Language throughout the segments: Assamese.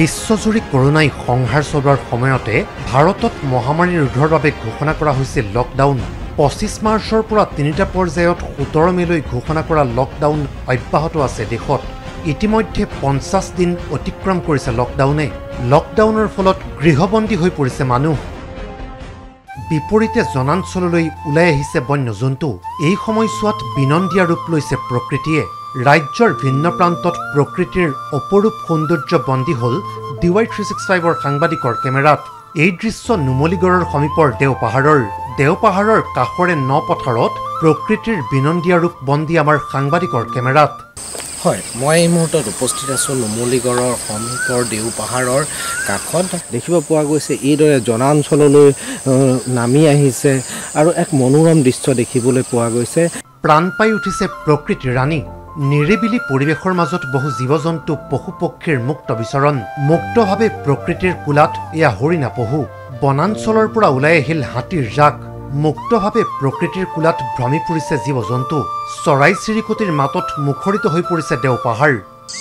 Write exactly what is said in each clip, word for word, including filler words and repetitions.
বিশ্বজুৰি কৰোনাই সংহাৰ চলোৱাৰ সময়তে ভাৰতত মহামাৰী ৰোধৰ বাবে ঘোষণা কৰা হৈছিল লকডাউন। পঁচিছ মাৰ্চৰ পৰা তিনিটা পৰ্যায়ত সোতৰ মেলৈ ঘোষণা কৰা লকডাউন অব্যাহত আছে দেশত। ইতিমধ্যে পঞ্চাছ দিন অতিক্ৰম কৰিছে লকডাউনে। লকডাউনৰ ফলত গৃহবন্দী হৈ পৰিছে মানুহ। বিপৰীতে জনাঞ্চললৈ ওলাই আহিছে বন্যজন্তু। এই সময়ছোৱাত বিনন্দীয়া ৰূপ লৈছে প্ৰকৃতিয়ে। ৰাজ্যৰ ভিন্ন প্ৰান্তত প্ৰকৃতিৰ অপৰূপ সৌন্দৰ্য বন্দী হ'ল ডি ৱাই থ্ৰী ছিক্সটি ফাইভৰ সাংবাদিকৰ কেমেৰাত। এই দৃশ্য নুমলীগড়ৰ সমীপৰ দেওপাহাৰৰ দেওপাহাৰৰ কাষৰে ন পথাৰত প্ৰকৃতিৰ বিনন্দীয়া ৰূপ বন্দী আমাৰ সাংবাদিকৰ কেমেৰাত। হয়, মই এই মুহূৰ্তত উপস্থিত আছোঁ নুমলীগড়ৰ সমীপৰ দেওপাহাৰৰ কাষত। দেখিব পোৱা গৈছে এইদৰে জনাঞ্চললৈ নামি আহিছে আৰু এক মনোৰম দৃশ্য দেখিবলৈ পোৱা গৈছে। প্ৰাণ পাই উঠিছে প্ৰকৃতিৰ ৰাণী। নিৰিবিলি পৰিৱেশৰ মাজত বহু জীৱ জন্তু পশু পক্ষীৰ মুক্ত বিচৰণ। মুক্তভাৱে প্ৰকৃতিৰ কোলাত এয়া হৰিণা পহু। বনাঞ্চলৰ পৰা ওলাই আহিল হাতীৰ জাক। মুক্তভাৱে প্ৰকৃতিৰ কোলাত ভ্ৰমি ফুৰিছে জীৱ জন্তু। চৰাই চিৰিকটিৰ মাতত মুখৰিত হৈ পৰিছে দেওপাহাৰ।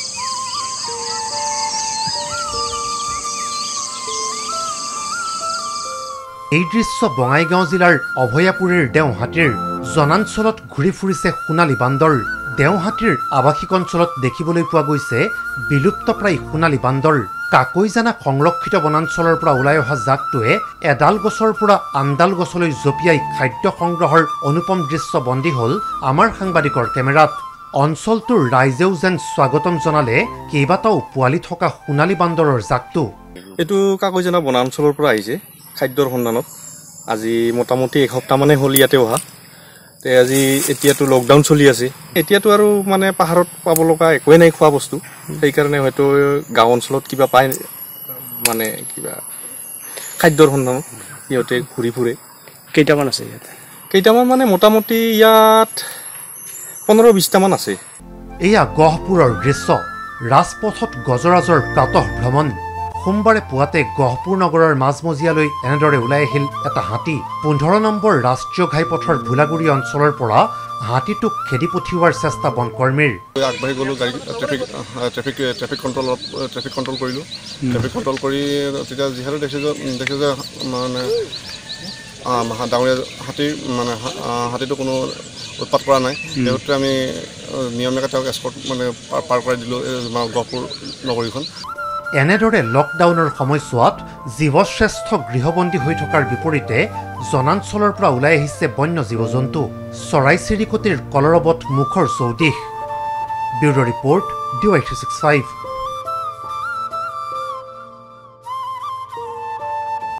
এই দৃশ্য বঙাইগাঁও জিলাৰ অভয়াপুৰীৰ দেওহাতীৰ। জনাঞ্চলত ঘূৰি ফুৰিছে সোণালী বান্দৰ। দেওহাতীৰ আৱাসিক অঞ্চলত দেখিবলৈ পোৱা গৈছে বিলুপ্তপ্ৰায় সোণালী বান্দৰ। কাকৈজানা সংৰক্ষিত বনাঞ্চলৰ পৰা ওলাই অহা জাকটোৱে এডাল গছৰ পৰা আনডাল গছলৈ জঁপিয়াই খাদ্য সংগ্ৰহৰ অনুপম দৃশ্য বন্দী হ'ল আমাৰ সাংবাদিকৰ কেমেৰাত। অঞ্চলটোৰ ৰাইজেও যেন স্বাগতম জনালে কেইবাটাও পোৱালি থকা সোণালী বান্দৰৰ জাকটো। এইটো কাকৈজানা বনাঞ্চলৰ পৰা আহিছে খাদ্যৰ সন্ধানত। আজি মোটামুটি এসপ্তাহমানে হ'ল ইয়াতে অহা। তে আজি এতিয়াতো লকডাউন চলি আছে। এতিয়াতো আৰু মানে পাহাৰত পাব লগা একোৱেই নাই খোৱা বস্তু। সেইকাৰণে হয়তো গাঁও অঞ্চলত কিবা পায়, মানে কিবা খাদ্যৰ সন্ধানত সিহঁতে ঘূৰি ফুৰে। কেইটামান আছে ইয়াত? কেইটামান মানে মোটামুটি ইয়াত পোন্ধৰ বিছটামান আছে। এয়া গহপুৰৰ দৃশ্য। ৰাজপথত গজৰাজৰ প্ৰাতঃ ভ্ৰমণ। সোমবাৰে পুৱাতে গহপুৰ নগৰৰ মাজমজিয়ালৈ এনেদৰে ওলাই আহিল এটা হাতী। পোন্ধৰ নম্বৰ ৰাষ্ট্ৰীয় ঘাইপথৰ ভোলাগুৰি অঞ্চলৰ পৰা হাতীটোক খেদি পঠিওৱাৰ চেষ্টা বনকৰ্মীৰ। আগবাঢ়ি গ'লোঁ, গাড়ী ট্ৰেফিক ট্ৰেফিক ট্ৰেফিক কণ্ট্ৰলত ট্ৰেফিক কণ্ট্ৰল কৰিলোঁ। ট্ৰেফিক কণ্ট্ৰল কৰি তেতিয়া যিহেতু দেখিছোঁ যে দেখিছোঁ যে মানে ডাঙৰীয়া হাতী মানে হাতীটো কোনো উৎপাত কৰা নাই। সেইহেতুকে আমি নিয়মীয়াকৈ তেওঁক এস্কৰ্ট মানে পাৰ কৰাই দিলোঁ গহপুৰ নগৰীখন। এনেদৰে লকডাউনৰ সময়ছোৱাত জীৱশ্ৰেষ্ঠ গৃহবন্দী হৈ থকাৰ বিপৰীতে জনাঞ্চলৰ পৰা ওলাই আহিছে বন্য জীৱ জন্তু। চৰাই চিৰিকটিৰ কলৰৱত মুখৰ চৌদিশ। Bureau' report, D Y three sixty five.